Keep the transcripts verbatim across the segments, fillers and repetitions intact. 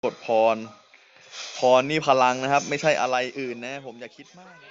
กดพรพรนี่พลังนะครับไม่ใช่อะไรอื่นนะผมอย่าคิดมากนะ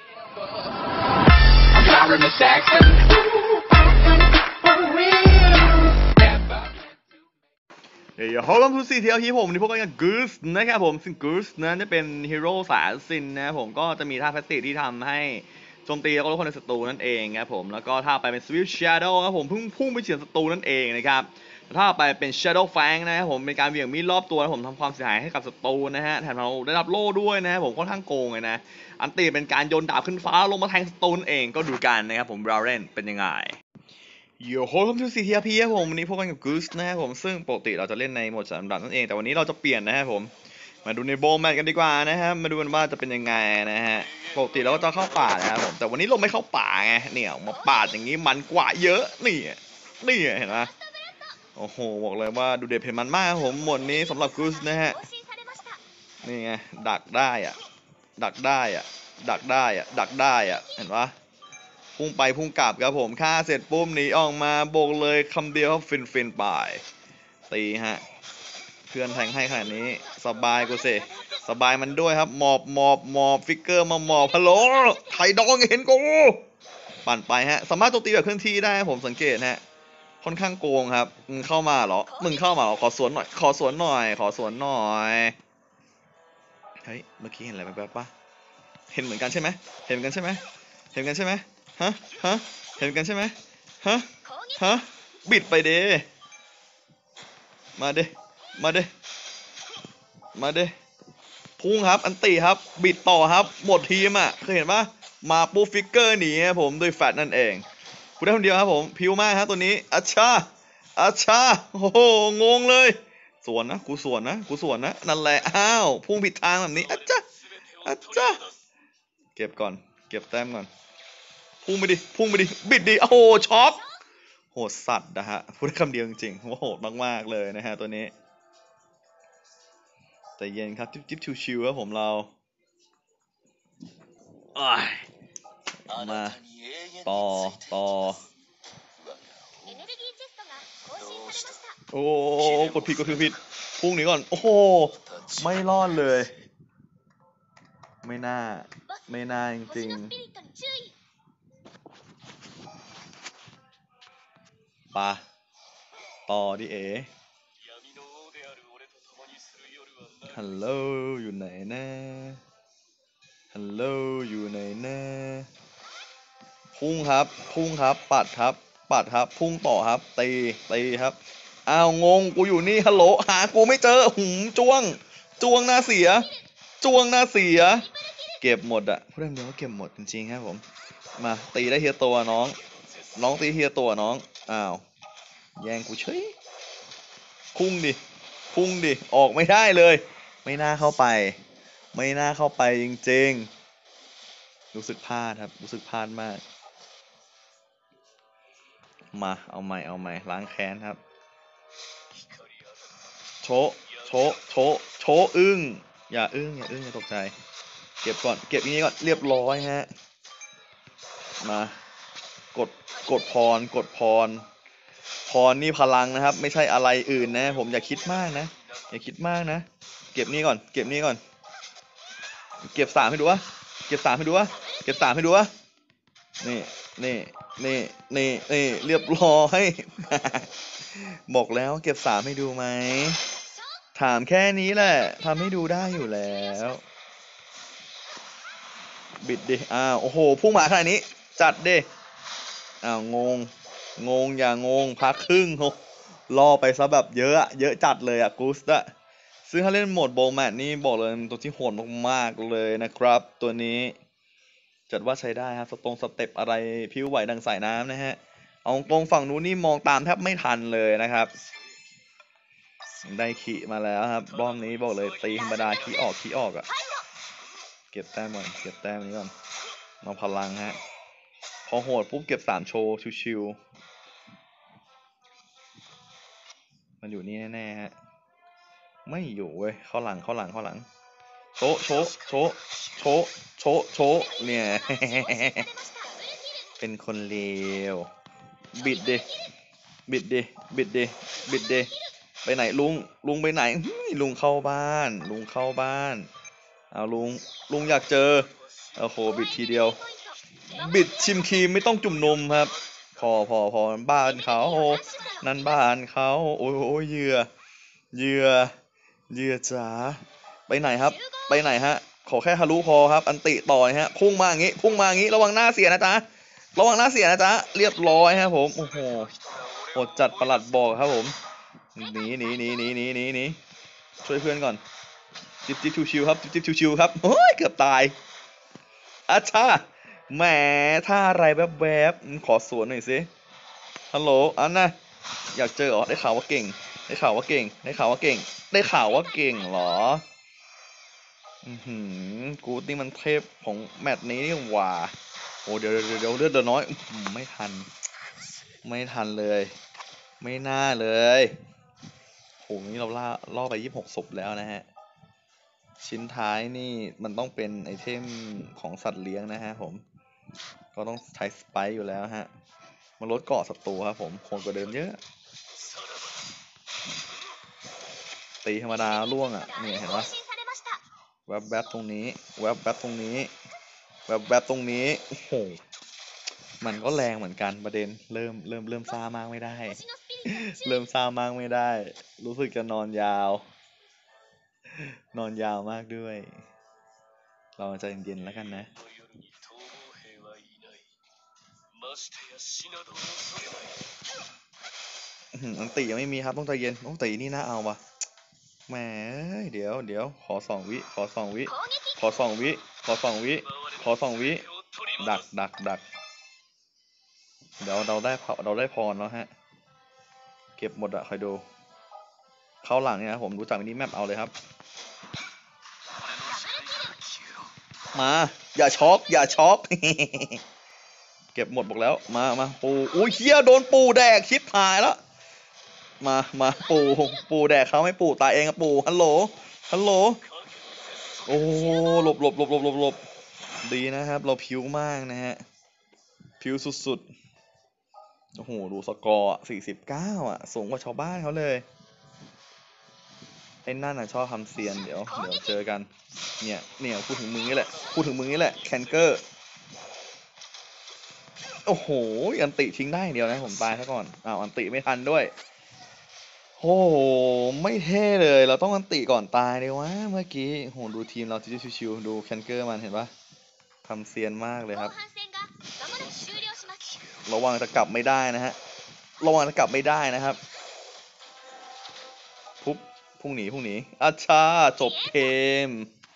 เดี๋ยวเขาลองทุกสี่เที่ยวที่ผมนี่พวกกันกูสนะครับผมซึ่งกูสนั้นจะเป็นฮีโร่สายซินนะผมก็จะมีท่าแพสซีฟที่ทำให้โจมตีแล้วก็ลดคนในศัตรูนั่นเองครับผมแล้วก็ถ้าไปเป็น Swift Shadow ครับผมพุ่งพุ่งไปเฉียดศัตรูนั่นเองนะครับถ้าไปเป็น Shadow Fang นะครับผมเป็นการเหวี่ยงมีดรอบตัวผมทำความเสียหายให้กับศัตรูนะฮะแถมเราได้รับโล่ด้วยนะผมค่อนข้างโกงเลยนะอันตีเป็นการโยนดาบขึ้นฟ้าลงมาแทงศัตรูนั่นเองก็ดูกันนะครับผมบราเรนเป็นยังไงโยโฮคัมทูซีทีอาร์พีครับผมวันนี้พบกันกับกูสนะครับผมซึ่งปกติเราจะเล่นในโหมดสามดับนั่นเองแต่วันนี้เราจะเปลี่ยนนะครับผมมาดูในโบว์แมทกันดีกว่านะครับมาดูกันว่าจะเป็นยังไงนะฮะปกติเราก็จะเข้าป่านะครับผมแต่วันนี้เราไม่เข้าป่าไงเนี่ยมาปาดอย่างนี้มันกว่าเยอะนี่นี่เห็นไหมโอ้โหบอกเลยว่าดูเด็ดเผ็ดมันมากผมหมดนี้สำหรับกูสนะฮะนี่ไงดักได้อ่ะดักได้อ่ะดักได้อ่ะดักได้อ่ะเห็นปะพุ่งไปพุ่งกลับครับผมฆ่าเสร็จปุ๊บหนีออกมาโบกเลยคำเดียวฟินฟินไปตีฮะเพื่อนแทงให้ขนาดนี้สบายกูสิสบายมันด้วยครับหมอบหมอบหมอบฟิกเกอร์มาหมอบฮัลโหลไทยดองเห็นกูปั่นไปฮะสามารถโจมตีแบบเคลื่อนที่ได้ผมสังเกตฮะค่อนข้างโกงครับมึงเข้ามาเหรอมึงเข้ามาเหรอขอสวนหน่อยขอสวนหน่อยขอสวนหน่อยเฮ้ยเมื่อกี้เห็นอะไรแบบๆปะเห็นเหมือนกันใช่ไหมเห็นเหมือนกันใช่ไหมเห็นกันใช่ไหมฮะฮะเห็นกันใช่ไหมฮะฮะบิดไปเด้มาเด้มาเด้มาเด้พุ่งครับอันตีครับบิดต่อครับหมดทีมอ่ะเคยเห็นปะมาปูฟิกเกอร์หนีครับผมด้วยแฟตนั่นเองกูได้คนเดียวครับผมพิวมากครับตัวนี้อัชชาอัชชาโอ้โหงงเลยสวนนะกูสวนนะกูสวนนะนั่นแหละอ้าวพุ่งผิดทางแบบนี้อัชชาอัชชาเก็บก่อนเก็บแต้มก่อนพุ่งไปดิพุ่งไปดิบิดดิโอ้โหช็อกโหดสัตว์นะฮะพูดได้คำเดียวจริงๆว่าโหดมากๆเลยนะฮะตัวนี้แต่เย็นครับจิ๊บจิ๊บชิวๆครับผมเรามาต่อต่อโอ้กดผิดกดผิดพุ่งหนีก่อนโอ้โหไม่รอดเลยไม่น่าไม่น่าจริงๆปะต่อดิเอฮัลโหลอยู่ไหนนะฮัลโหลอยู่ไหนนะพุ่งครับพุ่งครับปัดครับปัดครับพุ่งต่อครับตีตีครับอ้าวงงกูอยู่นี่ฮัลโหลหากูไม่เจอหุมจ้วงจ้วงหน้าเสียจ้วงหน้าเสียเก็บหมดอะพูดได้เดียวว่าเก็บหมดจริงๆครับผมมาตีได้เฮียตัวน้องน้องตีเฮียตัวน้องอ้าวแย่งกูเฉยพุ่งดิพุ่งดิออกไม่ได้เลยไม่น่าเข้าไปไม่น่าเข้าไปจริงๆรู้สึกพลาดครับรู้สึกพลาดมากมาเอาใหม่เอาใหม่ล้างแค้นครับโชโชโชโชอึ้งอย่าอึ้งอย่าอึ้งอย่าตกใจเก็บก่อนเก็บอย่างนี้ก่อนเรียบร้อยฮะมากดกดพรกดพรพรนี่พลังนะครับไม่ใช่อะไรอื่นนะผมอย่าคิดมากนะอย่าคิดมากนะเก็บนี่ก่อนเก็บนี่ก่อนเก็บสามให้ดูวะเก็บสามให้ดูวะเก็บสามให้ดูวะนี่นี่นี่นี่นี่เรียบร้อยบอกแล้วเก็บสามให้ดูไหมถามแค่นี้แหละทำให้ดูได้อยู่แล้วบิดดิอ้าวโอ้โหพุ่งมาขนาดนี้จัดดิอ้าวงงงงอย่างงพักครึ่งรอไปซะแบบเยอะเยอะจัดเลยอะกูสอะซึ่งถ้าเล่นโหมดโบว์แมทนี่บอกเลยตัวที่โหดมากๆเลยนะครับตัวนี้จัดว่าใช้ได้ครับสตรงสเต็ปอะไรพิ้วไหวดังสายน้ำนะฮะเอาตรงฝั่งนู้นนี่มองตามแทบไม่ทันเลยนะครับได้ขี่มาแล้วครับรอบนี้บอกเลยตีธรรมดาขี่ออกขี่ออกอะเก็บแต้มก่อนเก็บแต้มนี้ก่อนมาพลังฮะพอโหดปุ๊บเก็บสามโชว์ชิวๆมันอยู่นี่แน่ๆฮะไม่อยู่เว้ยเข้าหลังเข้าหลังเข้าหลังโชโชโชโชโชโชเนี่ย เป็นคนเลวบิดดิบิดดิบิดดิบิดดิไปไหนลุงลุงไปไหนลุงเข้าบ้านลุงเข้าบ้านเอาลุงลุงอยากเจอโอ้โหบิดทีเดียวบิดชิมครีมไม่ต้องจุ่มนมครับพอพอพอบ้านเขานั่นบ้านเขาโอ้ยโอ้ยเหยื่อเหยื่อเหยื่อจ๋าไปไหนครับไปไหนฮะขอแค่ฮารุพอครับอันติต่อยฮะพุ่งมาอย่างงี้พุ่งมาอย่างงี้ระวังหน้าเสียนะจ๊ะระวังหน้าเสียนะจ๊ะเรียบร้อยครับผมโอ้โหอดจัดประหลัดบอกครับผมหนีหนีหนีหนีหนีหนีหนีช่วยเพื่อนก่อนจิบจิบชิวๆครับจิบจิบชิวๆครับโอ้ยเกือบตายอาชาแหมท่าอะไรแวบๆขอสวนหน่อยสิฮัลโหลอันน่ะอยากเจอเหรอได้ข่าวว่าเก่งได้ข่าวว่าเก่งได้ข่าวว่าเก่งได้ข่าวว่าเก่งเหรออือหือกูนี่มันเทพของแมตช์นี้นี่หว่าโอ้เดี๋ยวเดี๋ยวเดี๋ยวเลือดเดือดน้อยไม่ทันไม่ทันเลยไม่น่าเลยโหนี่เราล่าล่อไปยี่สิบหกศพแล้วนะฮะชิ้นท้ายนี่มันต้องเป็นไอเทมของสัตว์เลี้ยงนะฮะผมก็ต้องใช้สไปซ์อยู่แล้วฮะมันลดเกาะศัตรูครับผมโหดกว่าเดิมเยอะตีธรรมดาล่วงอ่ะนี่เห็นปะแวบแวบตรงนี้แวบแวบตรงนี้แวบแวบตรงนี้โอ้โหมันก็แรงเหมือนกันประเด็นเริ่มเริ่มเริ่มซ่ามากไม่ได้เริ่มซ่ามากไม่ได้รู้สึกจะนอนยาวนอนยาวมากด้วยเราใจเย็นๆแล้วกันนะอันตียังไม่มีครับต้องใจเย็นต้องตีนี่น่าเอาวะแหมเดี๋ยวเดี๋ยวขอสองวิขอสองวิขอสองวิขอสองวิขอสองวิดักดักดักเดี๋ยวเราได้เราได้พรแล้วฮะเก็บหมดอะคอยดูเข้าหลังเนี่ยนะผมรู้จักมินิแมปเอาเลยครับมาอย่าช็อกอย่าช็อกเก็บหมดบอกแล้วมามาปูอุ้ยเฮียโดนปูแดกชิปหายแล้วมามาปูปูแดกเขาไม่ปูตายเองอะปูฮัลโหลฮัลโหลโอ้หลบหลบหลบหลบหลบหลบดีนะครับเราผิวมากนะฮะผิวสุดๆโอ้โหดูสกอร์สี่สิบเก้าอ่ะสูงกว่าชาวบ้านเขาเลยไอ้นั่นอ่ะชอบทำเซียนเดี๋ยวเดี๋ยวเจอกันเนี่ยเนี่ยพูดถึงมึงนี่แหละพูดถึงมึงนี่แหละแคนเกอร์โอ้โหอันติทิ้งได้เดียวนะผมตายซะก่อนอ้าวอันติไม่ทันด้วยโอ้โหไม่เท่เลยเราต้องอันติก่อนตายเลยวะเมื่อกี้โหดูทีมเราชิวๆดูแคนเกอร์มันเห็นปะทำเซียนมากเลยครับระวังจะกลับไม่ได้นะฮะระวังจะกลับไม่ได้นะครับปุ๊บพุ่งหนีพุ่งหนีอาชาจบเกม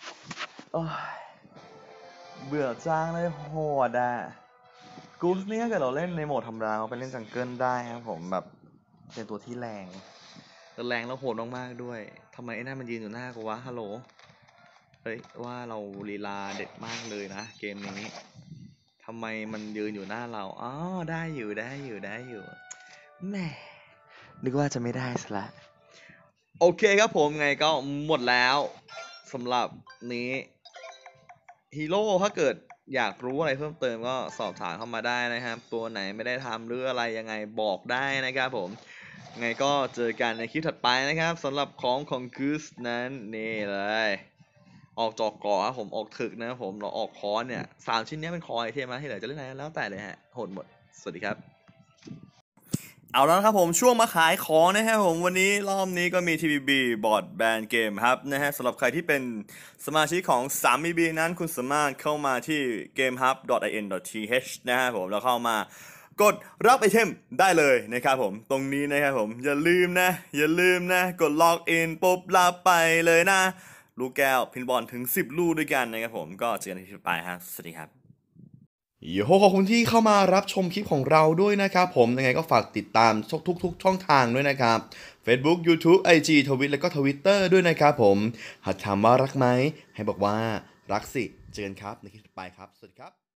เบื่อจ้างเลยโหดอ่ะกูสเนี่ยเกิดเราเล่นในโหมดธรรมดาไปเล่นจังเกิลได้ครับผมแบบเป็นตัวที่แรงแต่แรงแล้วโหดมากๆด้วยทำไมไอ้นั่นมันยืนอยู่หน้ากูวะฮัลโหลเฮ้ยว่าเราลีลาเด็ดมากเลยนะเกมนี้ทำไมมันยืนอยู่หน้าเราอ๋อได้อยู่ได้อยู่ได้อยู่แหมนึกว่าจะไม่ได้ซะละโอเคครับผมไงก็หมดแล้วสำหรับนี้ฮีโร่ถ้าเกิดอยากรู้อะไรเพิ่มเติมก็สอบถามเข้ามาได้นะครับตัวไหนไม่ได้ทำหรืออะไรยังไงบอกได้นะครับผมไงก็เจอกันในคลิปถัดไปนะครับสำหรับของของกูสนั้นนี่เลยออกจอกก่อครับผมออกถึกนะครับผมเราออกคอนเนี่ยสามชิ้นนี้เป็นคอไอเทมนะที่เหลือจะเล่นอะไรแล้วแต่เลยฮะโหดหมดสวัสดีครับเอาแล้วครับผมช่วงมาขายของนะครับผมวันนี้รอบนี้ก็มี ที บี บี บอร์ดแบนเกมครับนะฮะสำหรับใครที่เป็นสมาชิกของ ทรี บี บี นั้นคุณสามารถเข้ามาที่ เกมฮับ ดอท ไอ เอ็น ดอท ที เอช นะครับผมแล้วเข้ามากดรับไอเทมได้เลยนะครับผมตรงนี้นะครับผมอย่าลืมนะอย่าลืมนะกดล็อกอินปุ๊บรับไปเลยนะลูกแก้วพินบอลถึงสิบลูกด้วยกันนะครับผมก็เจอกันในคลิปต่อไปครับสวัสดีครับโยโฮขอบคุณที่เข้ามารับชมคลิปของเราด้วยนะครับผมยังไงก็ฝากติดตามทุกๆช่องทางด้วยนะครับ Facebook YouTube ไอ จี Twitter แล้วก็ Twitter ด้วยนะครับผมหากถามว่ารักไหมให้บอกว่ารักสิเจอกันครับในคลิปต่อไปครับสวัสดีครับ